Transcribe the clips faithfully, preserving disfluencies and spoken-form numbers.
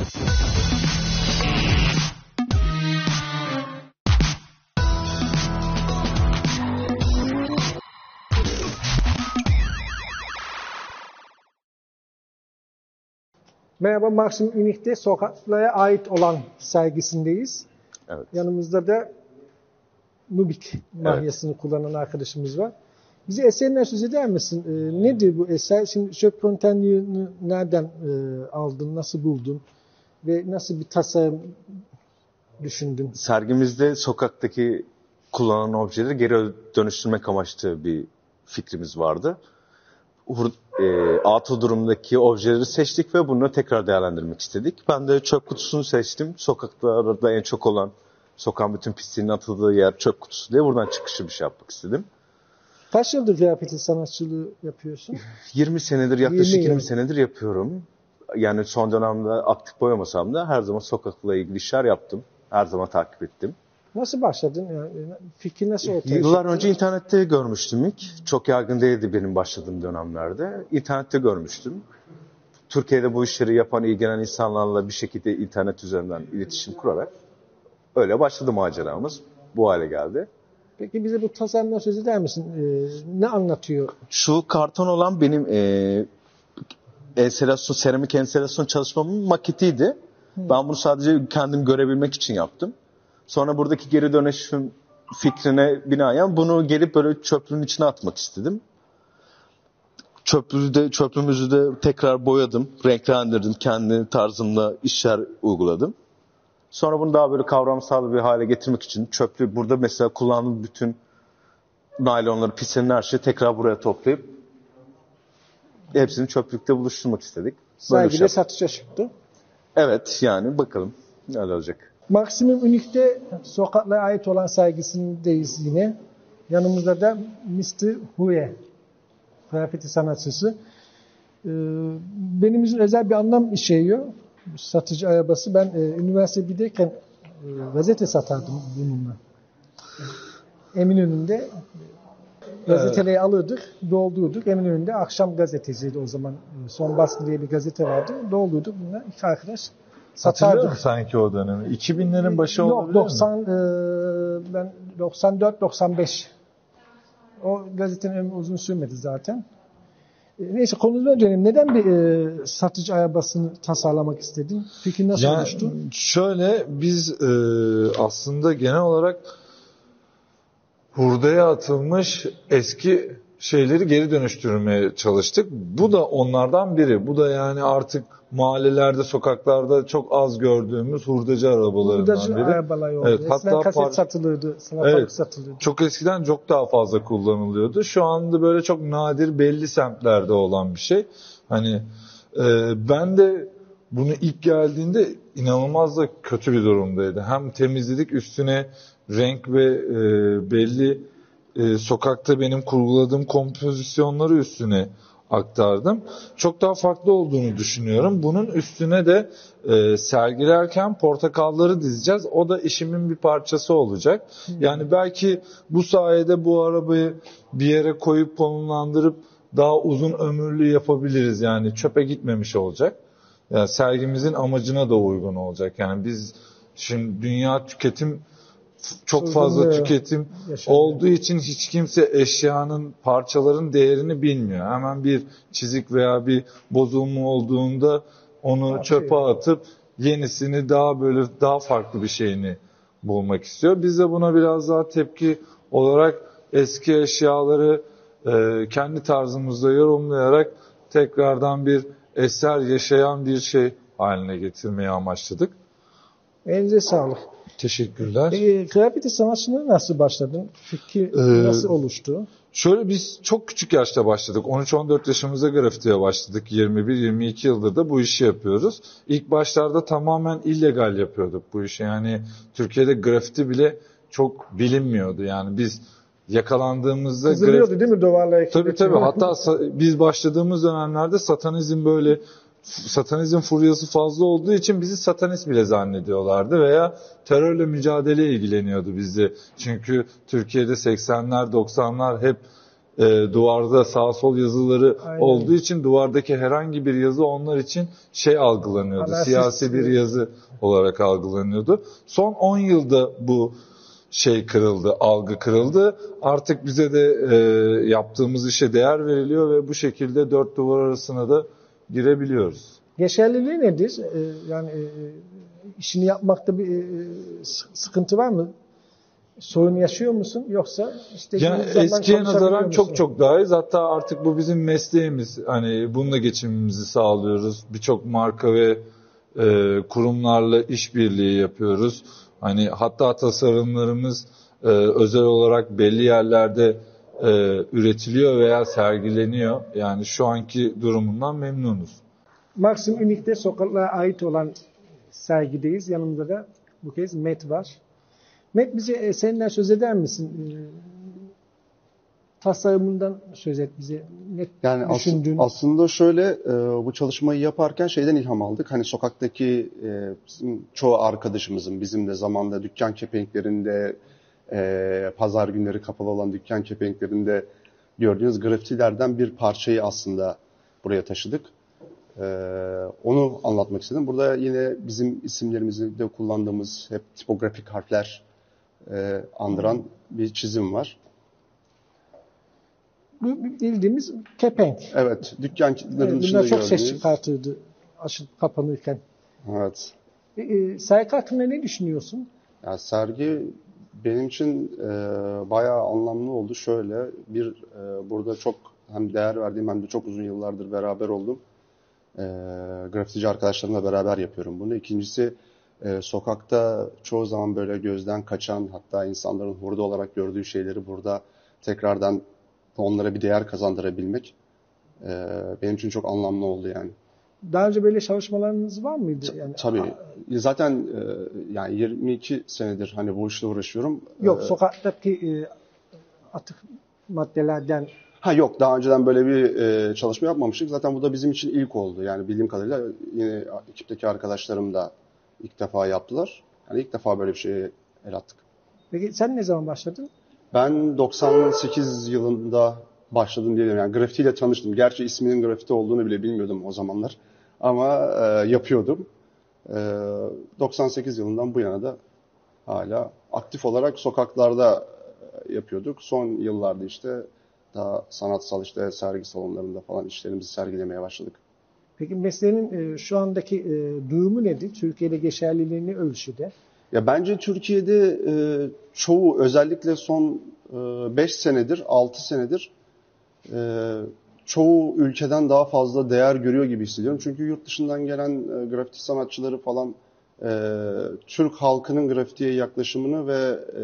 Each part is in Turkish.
Merhaba, Maksim Ünik'te sokaklara ait olan sergisindeyiz. Evet. Yanımızda da Nubik mahyasını evet. kullanan arkadaşımız var. Bize eserinden söz eder misin? Ee, nedir bu eser? Şimdi çöp konteynerini nereden e, aldın, nasıl buldun ve nasıl bir tasarım düşündün? Sergimizde sokaktaki kullanılan objeleri geri dönüştürmek amaçlı bir fikrimiz vardı. E, atıl durumdaki objeleri seçtik ve bunu tekrar değerlendirmek istedik. Ben de çöp kutusunu seçtim. Sokaklarda en çok olan, sokağın bütün pisliğinin atıldığı yer çöp kutusu diye buradan çıkışlı bir şey yapmak istedim. Kaç yıldır grafiti sanatçılığı yapıyorsun? yirmi senedir, yaklaşık yirmi, yirmi senedir yapıyorum. Yani son dönemde aktif boyamasam da her zaman sokakla ilgili işler yaptım. Her zaman takip ettim. Nasıl başladın? Yani fikir nasıl ortaya çıktı? Yıllar önce internette görmüştüm ilk. Çok yaygın değildi benim başladığım dönemlerde. İnternette görmüştüm. Türkiye'de bu işleri yapan, ilgilenen insanlarla bir şekilde internet üzerinden iletişim kurarak öyle başladı maceramız. Bu hale geldi. Peki bize bu tasarımdan söz eder misin? Ee, ne anlatıyor? Şu karton olan benim e, enstelasyon, seramik enstelasyon çalışmamın maketiydi. Hmm. Ben bunu sadece kendim görebilmek için yaptım. Sonra buradaki geri dönüşüm fikrine binaen bunu gelip böyle çöplüğün içine atmak istedim. Çöplüğü de, çöplüğümüzü de tekrar boyadım, renklendirdim, kendi tarzımla işler uyguladım. Sonra bunu daha böyle kavramsal bir hale getirmek için çöplüğü burada mesela kullandığım bütün naylonları, pislerin her şeyi tekrar buraya toplayıp hepsini çöplükte buluşturmak istedik. Sergide şey satışa çıktı. Evet, yani bakalım ne olacak. Maksimum Ünik'te sokaklara ait olan sergisindeyiz yine. Yanımızda da mister Huye, grafiti sanatçısı. Ee, benim için özel bir anlam işliyor. Satıcı arabası. Ben e, üniversite birdeyken e, gazete satardım bununla. Eminönü'nde gazeteleri evet. alırdık, doldururduk. Eminönü'nde akşam gazetesiydi o zaman. Son Baskı diye bir gazete vardı. Doldurduk bununla. İki arkadaş hatırlıyor musun sanki o dönemi? iki binlerin başı Yok, olabilir doksan, mi? E, ben doksan dört doksan beş. O gazetenin ömrü uzun sürmedi zaten. E, neyse konumuza dönelim. Neden bir e, satıcı arabasını tasarlamak istedin? Fikir nasıl yani, oluştu? Şöyle biz e, aslında genel olarak hurdaya atılmış eski şeyleri geri dönüştürmeye çalıştık. Bu da onlardan biri. Bu da yani artık mahallelerde, sokaklarda çok az gördüğümüz hurdacı arabalarından hurdacı biri. Arabalar oldu. Evet, eskiden hatta kaset par- satılırdı, salatalık evet, satılırdı. Çok eskiden çok daha fazla kullanılıyordu. Şu anda böyle çok nadir belli semtlerde olan bir şey. Hani e, ben de bunu ilk geldiğinde inanılmaz da kötü bir durumdaydı. Hem temizledik, üstüne renk ve e, belli e, sokakta benim kurguladığım kompozisyonları üstüne aktardım. Çok daha farklı olduğunu düşünüyorum. Bunun üstüne de e, sergilerken portakalları dizeceğiz. O da işimin bir parçası olacak. Yani belki bu sayede bu arabayı bir yere koyup konumlandırıp daha uzun ömürlü yapabiliriz. Yani çöpe gitmemiş olacak. Yani sergimizin amacına da uygun olacak. Yani biz şimdi dünya tüketim çok fazla tüketim olduğu için hiç kimse eşyanın, parçaların değerini bilmiyor. Hemen bir çizik veya bir bozulma olduğunda onu çöpe atıp yenisini daha böyle daha farklı bir şeyini bulmak istiyor. Biz de buna biraz daha tepki olarak eski eşyaları e, kendi tarzımızda yorumlayarak tekrardan bir eser, yaşayan bir şey haline getirmeyi amaçladık. Elinize sağlık. Teşekkürler. E, grafiti sanatçılığına nasıl başladın? Fikir ee, nasıl oluştu? Şöyle biz çok küçük yaşta başladık. on üç on dört yaşımızda grafitiye başladık. yirmi bir yirmi iki yıldır da bu işi yapıyoruz. İlk başlarda tamamen illegal yapıyorduk bu işi. Yani Türkiye'de grafiti bile çok bilinmiyordu. Yani biz yakalandığımızda... Kızılıyordu grafiti... değil mi duvarlara? Tabii tabii. Hatta biz başladığımız dönemlerde satanizm böyle... Satanizm furyası fazla olduğu için bizi satanist bile zannediyorlardı veya terörle mücadele ilgileniyordu bizi. Çünkü Türkiye'de seksenler doksanlar hep e, duvarda sağ sol yazıları Aynen. olduğu için duvardaki herhangi bir yazı onlar için şey algılanıyordu. Anarşist. Siyasi bir yazı olarak algılanıyordu. Son on yılda bu şey kırıldı, algı kırıldı. Artık bize de e, yaptığımız işe değer veriliyor ve bu şekilde dört duvar arasına da girebiliyoruz. Geçerliliği nedir? Ee, yani e, işini yapmakta bir e, sıkıntı var mı? Sorun yaşıyor musun? Yoksa işte Yani eskiye nazaran çok çok daha iyi. Hatta artık bu bizim mesleğimiz. Hani bununla geçimimizi sağlıyoruz. Birçok marka ve e, kurumlarla işbirliği yapıyoruz. Hani hatta tasarımlarımız e, özel olarak belli yerlerde e, üretiliyor veya sergileniyor. Yani şu anki durumundan memnunuz. Maxim Unique'de sokaklara ait olan sergideyiz. Yanımda da bu kez Met var. Met, bize e, senden söz eder misin? E, tasarımından söz et bize. Ne yani düşündün? As- aslında şöyle, e, bu çalışmayı yaparken şeyden ilham aldık. Hani sokaktaki e, bizim çoğu arkadaşımızın, bizim de zamanda dükkan kepenklerinde, e, pazar günleri kapalı olan dükkan kepenklerinde gördüğünüz grafitilerden bir parçayı aslında buraya taşıdık. Ee, onu anlatmak istedim. Burada yine bizim isimlerimizi de kullandığımız hep tipografik harfler e, andıran bir çizim var. Bu bildiğimiz kepenk. Evet, dükkanların Evet, dışında bunlar çok gördüğünüz. ses çıkartırdı açılıp kapanırken. Evet. E, e, sergi hakkında ne düşünüyorsun? Yani sergi benim için e, bayağı anlamlı oldu. Şöyle, bir e, burada çok hem değer verdiğim hem de çok uzun yıllardır beraber oldum. E, grafitici arkadaşlarımla beraber yapıyorum bunu. İkincisi, e, sokakta çoğu zaman böyle gözden kaçan, hatta insanların hurda olarak gördüğü şeyleri burada tekrardan onlara bir değer kazandırabilmek e, benim için çok anlamlı oldu yani. Daha önce böyle çalışmalarınız var mıydı? Yani, Tabii. Zaten e, yani yirmi iki senedir hani bu işle uğraşıyorum. Yok, E, sokaktaki e, atık maddelerden. Ha yok, daha önceden böyle bir e, çalışma yapmamıştık. Zaten bu da bizim için ilk oldu. Yani bildiğim kadarıyla yine ekipteki arkadaşlarım da ilk defa yaptılar. Yani ilk defa böyle bir şeye el attık. Peki sen ne zaman başladın? Ben doksan sekiz yılında başladım diyebilirim. Yani grafitiyle tanıştım. Gerçi isminin grafiti olduğunu bile bilmiyordum o zamanlar. Ama e, yapıyordum. E, doksan sekiz yılından bu yana da hala aktif olarak sokaklarda yapıyorduk. Son yıllarda işte daha sanatsal işte sergi salonlarında falan işlerimizi sergilemeye başladık. Peki mesleğinin e, şu andaki e, durumu nedir? Türkiye'de geçerliliği ne ölçüde? Ya bence Türkiye'de e, çoğu, özellikle son beş senedir, altı senedir e, çoğu ülkeden daha fazla değer görüyor gibi hissediyorum. Çünkü yurt dışından gelen e, grafiti sanatçıları falan e, Türk halkının grafitiye yaklaşımını ve e,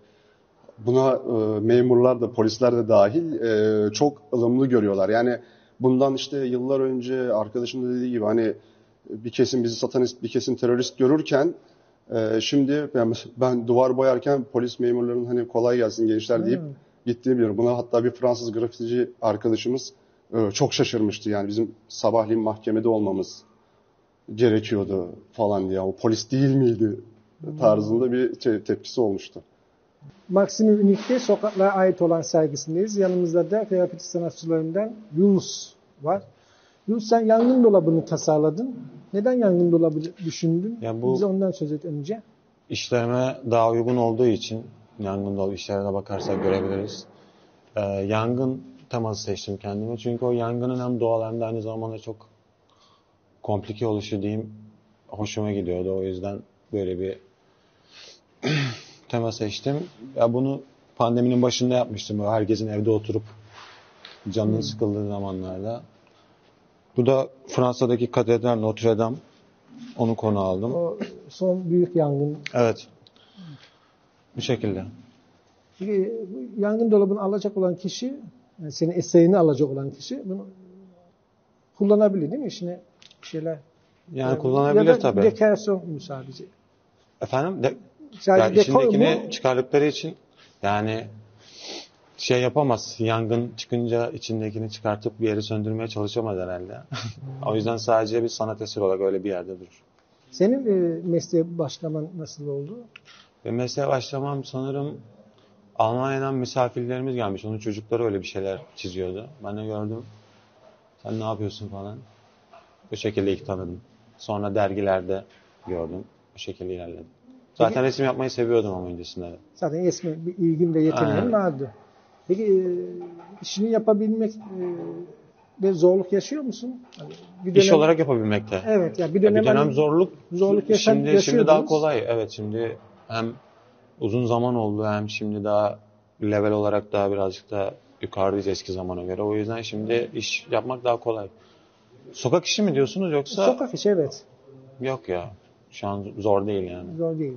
buna e, memurlar da, polisler de dahil e, çok ılımlı görüyorlar. Yani bundan işte yıllar önce arkadaşım da dediği gibi hani bir kesim bizi satanist, bir kesim terörist görürken e, şimdi ben, ben duvar boyarken polis memurlarının hani kolay gelsin gençler deyip hmm. gittiğini biliyorum. Buna hatta bir Fransız grafitici arkadaşımız e, çok şaşırmıştı. Yani bizim sabahleyin mahkemede olmamız gerekiyordu falan diye. O polis değil miydi tarzında bir te- tepkisi olmuştu. Maxim Unique'de sokaklara ait olan sergisindeyiz. Yanımızda da grafiti sanatçılarından Yunus var. Yunus, sen yangın dolabını tasarladın. Neden yangın dolabı düşündün? Yani bu bize ondan söz et önce. İşlerime daha uygun olduğu için yangın dolabı işlerine bakarsak görebiliriz. Ee, yangın teması seçtim kendime. Çünkü o yangının hem doğal hem de aynı zamanda çok komplike oluşu diyeyim hoşuma gidiyordu. O yüzden böyle bir tema seçtim. Ya bunu pandeminin başında yapmıştım. Böyle herkesin evde oturup canının hmm. sıkıldığı zamanlarda. Bu da Fransa'daki katedral Notre Dame. Onu konu aldım. O son büyük yangın. Evet. Bu şekilde. Peki, yangın dolabını alacak olan kişi, yani senin eserini alacak olan kişi bunu kullanabilir değil mi? İşine bir şeyler. Yani, yani kullanabilir ya da tabii. Dekorasyon mu sadece? Efendim? De, sadece yani içindekini mu? çıkardıkları için yani şey yapamaz. Yangın çıkınca içindekini çıkartıp bir yeri söndürmeye çalışamaz herhalde. O yüzden sadece bir sanat eseri olarak öyle bir yerde durur. Senin e, mesleğe başlaman nasıl oldu? Ve mesleğe başlamam sanırım Almanya'dan misafirlerimiz gelmiş. Onun çocukları öyle bir şeyler çiziyordu. Ben de gördüm. Sen ne yapıyorsun falan. Bu şekilde ilk tanıdım. Sonra dergilerde gördüm. Bu şekilde ilerledim. Zaten Peki, resim yapmayı seviyordum ama öncesinde de. zaten resmi bir ilgin ve yeteneğin Aynen. vardı. Peki e, işini yapabilmek e, bir zorluk yaşıyor musun? Hani bir İş olarak yapabilmekte. Evet, yani bir Ya dönem, bir dönem hani zorluk, zorluk. yaşa, Şimdi şimdi daha yaşıyordunuz. kolay. Evet, şimdi hem uzun zaman oldu hem şimdi daha level olarak daha birazcık daha yukarıdayız eski zamana göre. O yüzden şimdi iş yapmak daha kolay. Sokak işi mi diyorsunuz yoksa? Sokak işi, evet. Yok ya. Şu an zor değil yani. Zor değil.